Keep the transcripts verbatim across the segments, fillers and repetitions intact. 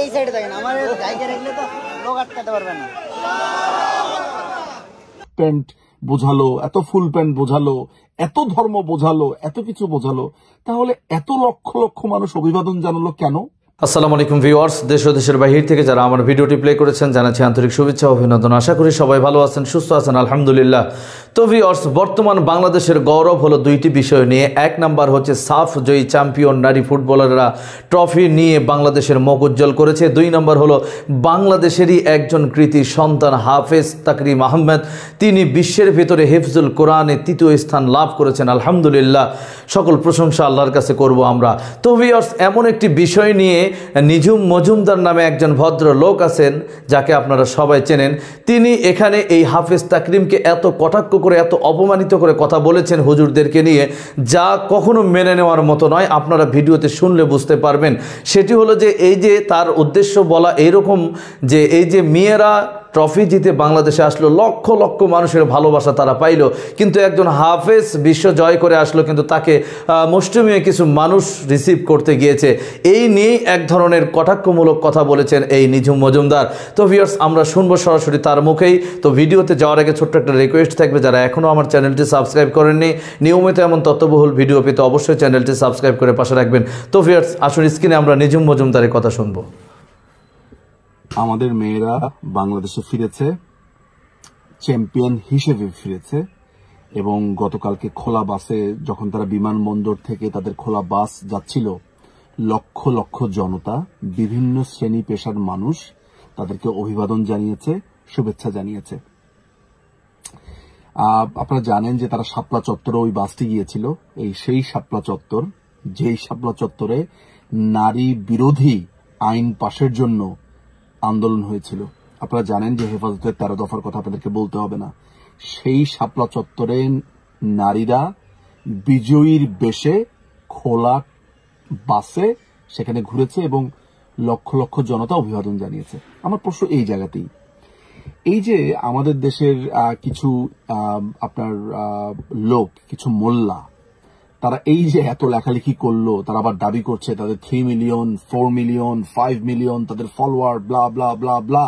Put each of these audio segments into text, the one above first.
এই সাইডে দেখেন, আমার জায়গা রাখলে তো লোক আটকাতে পারবে না। প্যান্ট বোঝালো, এত ফুল প্যান্ট বোঝালো, এত ধর্ম বোঝালো, এত কিছু বোঝালো, তাহলে এত লক্ষ লক্ষ মানুষ অভিবাদন জানালো কেন? আসসালামু আলাইকুম ভিউয়ার্স, দেশ ও দেশের বাহির থেকে যারা আমার ভিডিওটি প্লে করেছেন জানাচ্ছি আন্তরিক শুভেচ্ছা ও অভিনন্দন। আশা করি সবাই ভালো আছেন, সুস্থ আছেন, আলহামদুলিল্লাহ। তো ভিউয়ার্স, বর্তমান বাংলাদেশের গৌরব হলো দুইটি বিষয় নিয়ে। এক নাম্বার হচ্ছে সাফ জয়ী চ্যাম্পিয়ন নারী ফুটবলাররা ট্রফি নিয়ে বাংলাদেশের মুখ উজ্জ্বল করেছে। দুই নম্বর হলো বাংলাদেশেরই একজন কৃতি সন্তান হাফেজ তাকরিম আহমেদ, তিনি বিশ্বের ভেতরে হিফজুল কোরআনে তৃতীয় স্থান লাভ করেছেন, আলহামদুলিল্লাহ। সকল প্রশংসা আল্লাহর কাছে করব আমরা। তো ভিউয়ার্স, এমন একটি বিষয় নিয়ে নিঝুম মজুমদার নামে একজন ভদ্র লোক আছেন, যাকে আপনারা সবাই চেনেন। তিনি এখানে এই হাফেজ তাকরিমকে এত কটাক্ষ করে, এত অপমানিত করে কথা বলেছেন হুজুরদেরকে নিয়ে, যা কখনো মেনে নেওয়ার মতো নয়। আপনারা ভিডিওতে শুনলে বুঝতে পারবেন। সেটি হলো যে এই যে তার উদ্দেশ্য বলা এইরকম যে এই যে মেয়েরা ট্রফি জিতে বাংলাদেশে আসলো, লক্ষ লক্ষ মানুষের ভালোবাসা তারা পাইল, কিন্তু একজন হাফেজ বিশ্ব জয় করে আসলো, কিন্তু তাকে মুষ্টিমেয় কিছু মানুষ রিসিভ করতে গিয়েছে। এই নিয়েই এক ধরনের কটাক্ষমূলক কথা বলেছেন এই নিঝুম মজুমদার। তো ভিউয়ার্স, আমরা শুনবো সরাসরি তার মুখেই। তো ভিডিওতে যাওয়ার আগে ছোট্ট একটা রিকোয়েস্ট থাকবে, যারা এখনও আমার চ্যানেলটি সাবস্ক্রাইব করেননি, নিয়মিত এমন তথ্যবহুল ভিডিও পেতে অবশ্যই চ্যানেলটি সাবস্ক্রাইব করে পাশে রাখবেন। তো ভিউয়ার্স, আসুন স্ক্রিনে আমরা নিঝুম মজুমদারের কথা শুনবো। আমাদের মেয়েরা বাংলাদেশে ফিরেছে, চ্যাম্পিয়ন হিসেবে ফিরেছে, এবং গতকালকে খোলা বাসে যখন তারা বিমানবন্দর থেকে তাদের খোলা বাস যাচ্ছিল, লক্ষ লক্ষ জনতা, বিভিন্ন শ্রেণী পেশার মানুষ তাদেরকে অভিবাদন জানিয়েছে, শুভেচ্ছা জানিয়েছে। আপনারা জানেন যে তারা শাপলা চত্বরে ওই বাসটি গিয়েছিল, এই সেই শাপলা চত্বর, যেই শাপলা চত্বরে নারী বিরোধী আইন পাশের জন্য আন্দোলন হয়েছিল। আপনারা জানেন যে হেফাজতের তেরো দফার কথা আপনাদেরকে বলতে হবে না। সেই শাপলা চত্বরে নারীরা বিজয়ীর বেশে খোলা বাসে সেখানে ঘুরেছে এবং লক্ষ লক্ষ জনতা অভিবাদন জানিয়েছে। আমার প্রশ্ন এই জায়গাতেই, এই যে আমাদের দেশের কিছু আপনার লোক, কিছু মোল্লা, তারা এই যে এত লেখালেখি করলো, তারা আবার দাবি করছে তাদের three million four million five million তাদের follower, blah blah blah blah.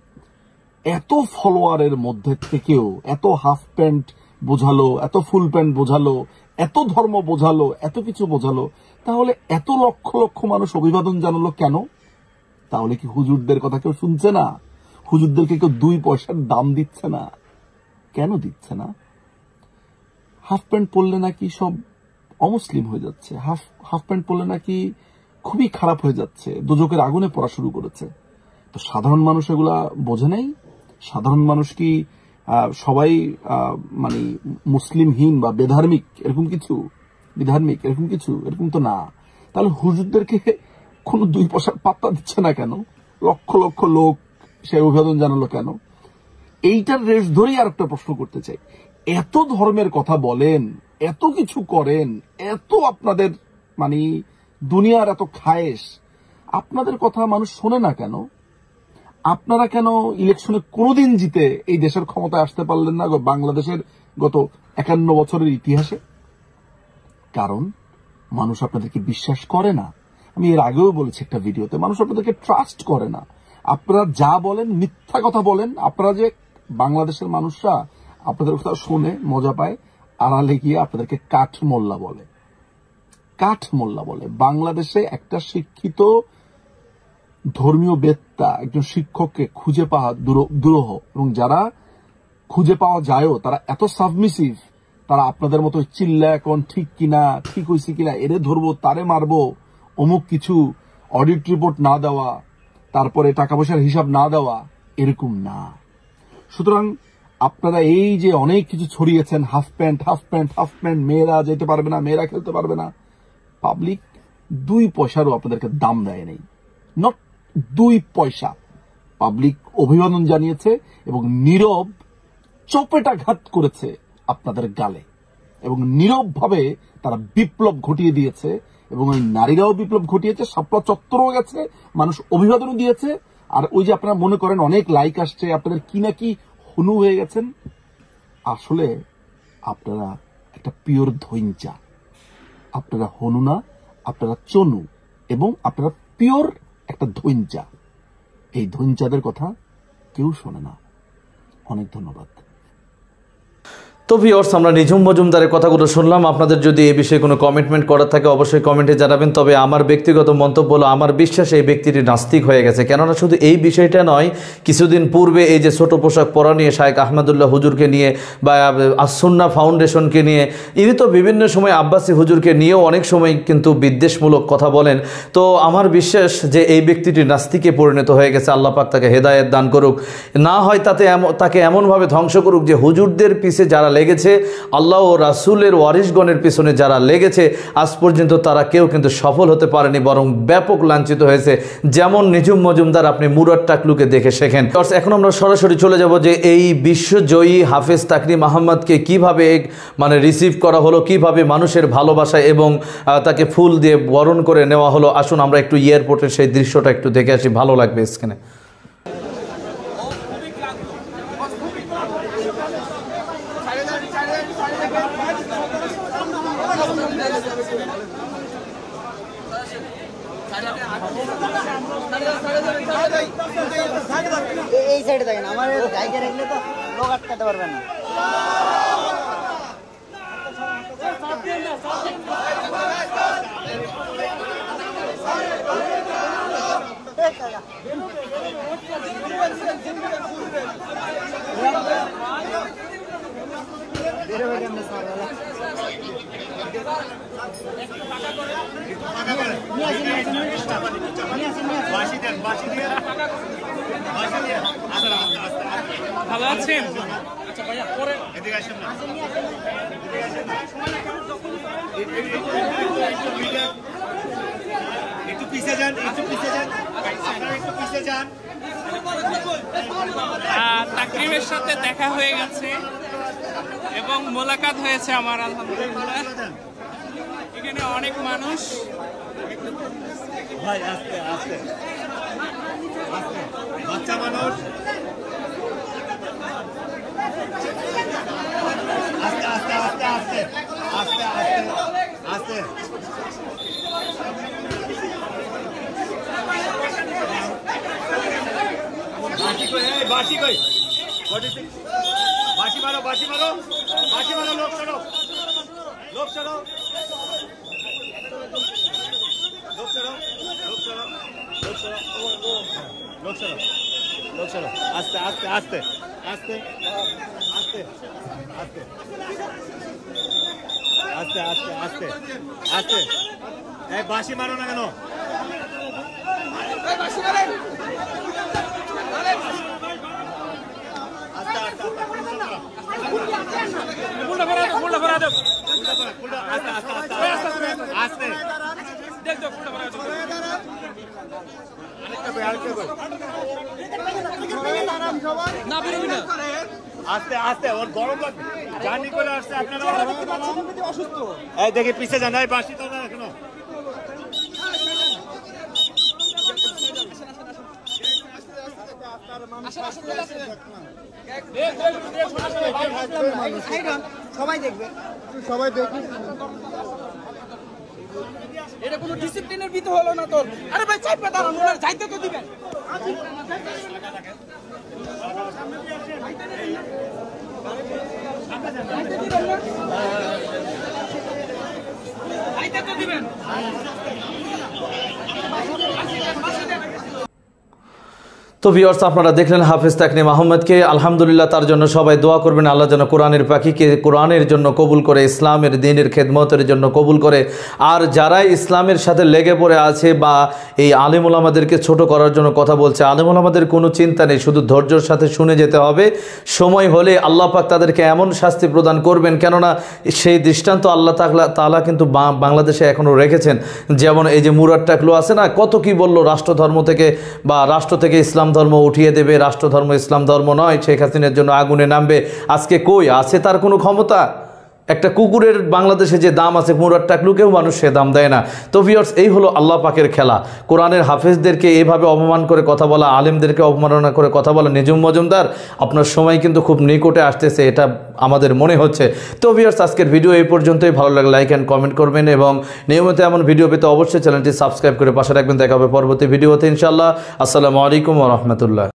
এত ফলোয়ারের মধ্যে থেকেও এত হাফ প্যান্ট বোঝালো, এত ফুল প্যান্ট বোঝালো, এত ধর্ম বোঝালো, এত কিছু বোঝালো, তাহলে এত লক্ষ লক্ষ মানুষ অভিবাদন জানালো কেন? তাহলে কি হুজুরদের কথা কেউ শুনছে না? হুজুরদেরকে কেউ দুই পয়সার দাম দিচ্ছে না? কেন দিচ্ছে না? হাফ প্যান্ট পরলে নাকি সব অমুসলিম হয়ে যাচ্ছে, হাফ হাফ প্যান্ট পরলে নাকি খুবই খারাপ হয়ে যাচ্ছে, দোজকের আগুনে পড়া শুরু করেছে। তো সাধারণ মানুষ এগুলা বোঝে নাই? সাধারণ মানুষ কি সবাই মানে মুসলিমহীন বা বেধার্মিক এরকম কিছু, বিধার্মিক এরকম কিছু? এরকম তো না। তাহলে হুজুরদেরকে কোনো দুই পয়সার পাত্তা দিচ্ছে না কেন? লক্ষ লক্ষ লোক সে অভিবাদন জানালো কেন? এইটার রেশ ধরেই আর একটা প্রশ্ন করতে চাই। এত ধর্মের কথা বলেন, এত কিছু করেন, এত আপনাদের মানে দুনিয়ার এত খায়েশ, আপনাদের কথা মানুষ শোনে না কেন? আপনারা কেন ইলেকশনে কোনোদিন জিতে এই দেশের ক্ষমতায় আসতে পারলেন না বাংলাদেশের গত একান্ন বছরের ইতিহাসে? কারণ মানুষ আপনাদেরকে বিশ্বাস করে না। আমি এর আগেও বলেছি একটা ভিডিওতে, মানুষ আপনাদেরকে ট্রাস্ট করে না। আপনারা যা বলেন মিথ্যা কথা বলেন। আপনারা যে বাংলাদেশের মানুষরা আপনাদের কথা শুনে মজা পায়, আড়ালে গিয়ে আপনাদেরকে কাঠ মোল্লা বলে, কাঠ মোল্লা বলে। বাংলাদেশে একটা শিক্ষিত ধর্মীয় বেত্তা, একজন শিক্ষককে খুঁজে পাওয়া দুরূহ, এবং যারা খুঁজে পাওয়া যায়ও তারা এত সাবমিসিভ, তারা আপনাদের মতো চিল্লা এখন ঠিক কিনা, ঠিক হয়েছে কিনা, এরে ধরবো, তারে মারবো, অমুক কিছু, অডিট রিপোর্ট না দেওয়া, তারপরে টাকা পয়সার হিসাব না দেওয়া, এরকম না। সুতরাং আপনারা এই যে অনেক কিছু ছড়িয়েছেন, half pant half pant half pant, মেয়েরা যেতে পারবে না, মেয়েরা খেলতে পারবে না, পাবলিক দুই পয়সারও আপনাদেরকে দাম দেয় নেই, নট দুই পয়সা। পাবলিক অভিবাদন জানিয়েছে এবং নীরব চপেটাঘাত করেছে আপনাদের গালে, এবং নীরব ভাবে তারা বিপ্লব ঘটিয়ে দিয়েছে, এবং ওই নারীরাও বিপ্লব ঘটিয়েছে, শাপলা চত্বরও গেছে, মানুষ অভিবাদনও দিয়েছে। আর ওই যে আপনারা মনে করেন অনেক লাইক আসছে, আপনাদের কি নাকি হনু হয়ে গেছেন, আসলে আপনারা একটা পিওর ধৈঞ্চা। আপনারা হনু না, আপনারা চনু, এবং আপনারা পিওর একটা ধৈঞ্চা। এই ধনচাঁদের কথা কেউ শোনে না। অনেক ধন্যবাদ। তো ভিউয়ার্স, আমরা নিঝুম মজুমদারের কথাগুলো শুনলাম। আপনাদের যদি এই বিষয়ে কোনো কমিটমেন্ট করার থাকে অবশ্যই কমেন্টে জানাবেন। তবে আমার ব্যক্তিগত মন্তব্য হলো, আমার বিশ্বাস এই ব্যক্তিটি নাস্তিক হয়ে গেছে। কেননা শুধু এই বিষয়টা নয়, কিছুদিন পূর্বে এই যে ছোট পোশাক পরা নিয়ে শায়েখ আহমদুল্লাহ হুজুরকে নিয়ে বা আসুন্না ফাউন্ডেশনকে নিয়ে, ইনি তো বিভিন্ন সময় আব্বাসী হুজুরকে নিয়েও অনেক সময় কিন্তু বিদ্বেষমূলক কথা বলেন। তো আমার বিশ্বাস যে এই ব্যক্তিটি নাস্তিকে পরিণত হয়ে গেছে। আল্লাহ পাক তাকে হেদায়েত দান করুক, না হয় তাতে তাকে এমনভাবে ধ্বংস করুক যে হুজুরদের পিছে যারা লেগেছে, আল্লাহ ও রাসূলের ওয়ারিসগণের পিছনে যারা লেগেছে, আজ পর্যন্ত তারা কেউ কিন্তু সফল হতে পারেনি, বরং ব্যাপক লাঞ্ছিত হয়েছে। যেমন নিঝুম মজুমদার, আপনি মুরাদ টাকলুকে দেখে শেখেন। এখন আমরা সরাসরি চলে যাব যে এই বিশ্বজয়ী হাফেজ তাকরিম আহমদকে কিভাবে মানে রিসিভ করা হলো, কিভাবে মানুষের ভালোবাসা এবং তাকে ফুল দিয়ে বরণ করে নেওয়া হলো। আসুন আমরা একটু এয়ারপোর্টের সেই দৃশ্যটা একটু দেখে আসি, ভালো লাগবে স্ক্রিনে। এই সাইডে থাকেন, আমার জায়গা রাখলে তো লোক আটকাতে পারবে না। ভালো আছেন? আচ্ছা ভাইয়া, পরে এদিকে আসেন না, একটু পিছিয়ে যান, একটু পিছিয়ে যান, আপনারা একটু পিছিয়ে যান। তাকরিমের সাথে দেখা হয়ে গেছে এবং মোলাকাত হয়েছে আমার, আলহামদুলিল্লাহ। এখানে অনেক মানুষ। ভাই আস্তে আস্তে আস্তে, বাচ্চা মানুষ, আস্তে আস্তে আস্তে আস্তে আস্তে আস্তে আস্তে। বাঁশি কই, এই বাঁশি কই, বাঁশি মারো, বাঁশি মারো, বাঁশি মারো, লোক সরো, লোক সরো, লোক সরো, লোক সরো, লোক সরো, লোক সরো, লোক সরো, আস্তে আস্তে আস্তে আস্তে আস্তে আস্তে আস্তে আস্তে আস্তে আস্তে। এই বাঁশি মারো না কেন? আস্তে আস্তে আস্তে আস্তে আস্তে, ওর গরম লাগবে, জার্নি করে আসছে আপনারা অসুস্থ। এই দেখে পিছিয়ে যান, এই বাঁশি তো না এখনো। সবাই দেখবে, সবাই দেখবে। এটা কোনো ডিসিপ্লিনের ভিতর হলো না তোর। আরে ভাই চাইপা দাঁড়ান, ওনার যাইতে তো দিবেন। যাইতে তো দিবেন। তো ভিউয়ার্স, আপনারা দেখলেন হাফেজ তাকরিম আহমদকে। আলহামদুলিল্লাহ, তার জন্য সবাই দোয়া করবেন। আল্লাহ যেন কোরআনের পাখিকে কোরআনের জন্য কবুল করে, ইসলামের দ্বীনের খেদমতের জন্য কবুল করে। আর যারা ইসলামের সাথে লেগে পড়ে আছে বা এই আলেম ওলামাদেরকে ছোট করার জন্য কথা বলছে, আলেম ওলামাদের কোনো চিন্তা নেই, শুধু ধৈর্যের সাথে শুনে যেতে হবে। সময় হলে আল্লাহ পাক তাদেরকে এমন শাস্তি প্রদান করবেন, কেননা সেই দৃষ্টান্ত আল্লাহ তাআলা কিন্তু বাংলাদেশে এখনও রেখেছেন। যেমন এই যে মুরাদ টাকলু আছে না, কত কি বলল, রাষ্ট্রধর্ম থেকে বা রাষ্ট্র থেকে ইসলাম ধর্ম উঠিয়ে দেবে, রাষ্ট্রধর্ম ইসলাম ধর্ম নয়, শেখ হাসিনার জন্য আগুনে নামবে। আজকে কই আছে তার কোনো ক্ষমতা? একটা কুকুরের বাংলাদেশে যে দাম আছে মুরাদ টাকলুকেও মানুষ সে দাম দেয় না। তো ভিউয়ার্স, এই হলো আল্লাহ পাকের খেলা। কোরআনের হাফেজদেরকে এইভাবে অপমান করে কথা বলা, আলেমদেরকে অপমাননা করে কথা বলা। নিজুম মজুমদার, আপনার সময় কিন্তু খুব নিকটে আসতেছে, এটা আমাদের মনে হচ্ছে। তো ভিউয়ার্স, আজকের ভিডিও এই পর্যন্তই। ভালো লাগলে লাইক অ্যান্ড কমেন্ট করবেন এবং নিয়মিত এমন ভিডিও পেতে অবশ্যই চ্যানেলটি সাবস্ক্রাইব করে পাশে রাখবেন। দেখা হবে পরবর্তী ভিডিওতে ইনশাআল্লাহ। আসসালামু আলাইকুম ওয়া রাহমাতুল্লাহ।